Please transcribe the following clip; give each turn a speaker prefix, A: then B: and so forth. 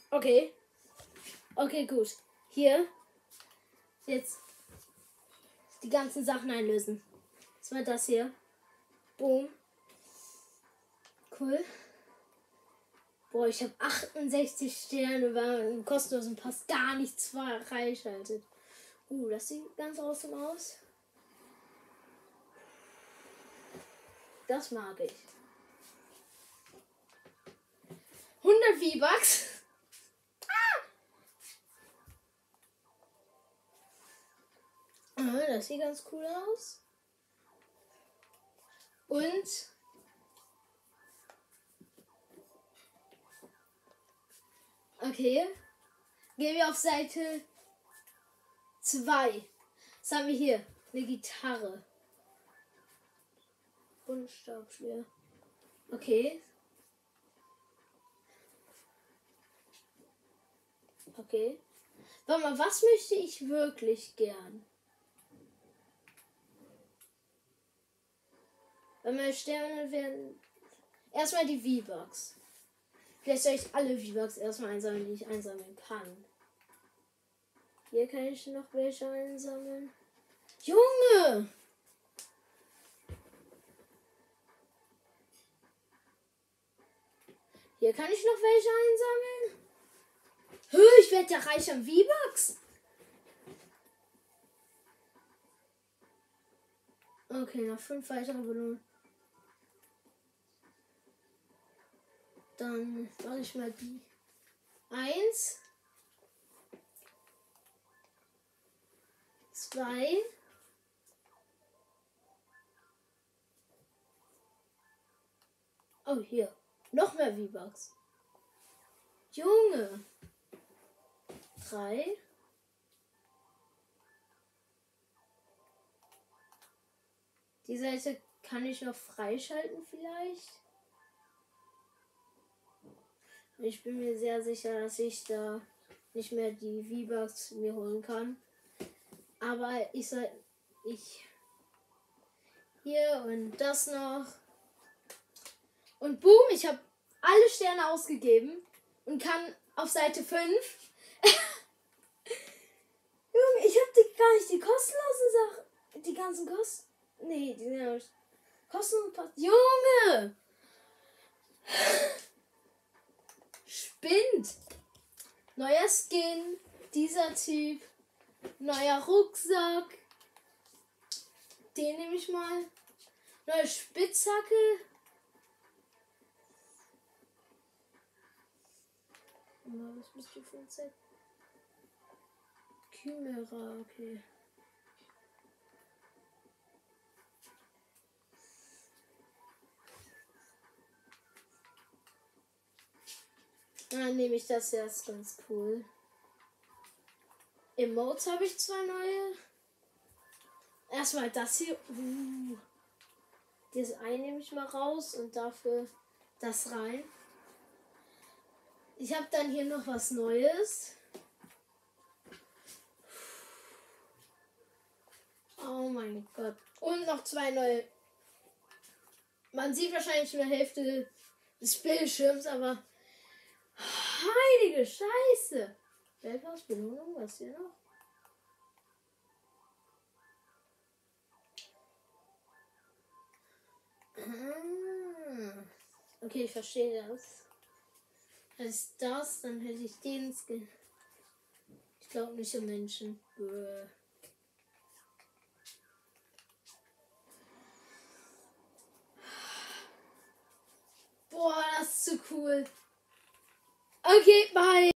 A: Okay. Okay, gut. Hier. Jetzt die ganzen Sachen einlösen. Was war das hier? Boom. Cool. Boah, ich habe 68 Sterne, war im kostenlosen Pass gar nichts freischaltet. Das sieht ganz awesome aus. Das mag ich. 100 V-Bucks. Das sieht ganz cool aus. Und okay. Gehen wir auf Seite 2. Was haben wir hier? Eine Gitarre. Buntstabschwer. Okay. Okay. Warte mal, was möchte ich wirklich gern? Weil meine Sterne werden... Erstmal die V-Bucks. Vielleicht soll ich alle V-Bucks erstmal einsammeln, die ich einsammeln kann. Hier kann ich noch welche einsammeln. Junge! Hier kann ich noch welche einsammeln. Ich werde ja reich am V-Bucks. Okay, noch 5 weitere Belohnungen. Dann mache ich mal die 1, 2, oh hier, noch mehr V-Bucks. Junge. 3. Die Seite kann ich noch freischalten vielleicht. Ich bin mir sehr sicher, dass ich da nicht mehr die V-Bucks mir holen kann. Aber ich hier und das noch. Und boom, ich habe alle Sterne ausgegeben und kann auf Seite 5. Junge, ich habe gar nicht die kostenlosen Sachen. Die ganzen Kosten. Nee, die sind ja nicht kostenlos. Junge! Spinnt! Neuer Skin. Dieser Typ. Neuer Rucksack. Den nehme ich mal. Neue Spitzhacke. Was bist du für ein Set? Chimera, okay. Dann nehme ich das jetzt, ganz cool. Emotes habe ich 2 neue. Erstmal das hier. Das eine nehme ich mal raus und dafür das rein. Ich habe dann hier noch was Neues. Oh mein Gott. Und noch 2 neue. Man sieht wahrscheinlich nur Hälfte des Bildschirms, aber heilige Scheiße. Weltpass, Belohnung, was hier noch? Okay, ich verstehe das. Als das, dann hätte ich den Skin. Ich glaube nicht um Menschen. Boah, das ist zu cool. Okay, bye.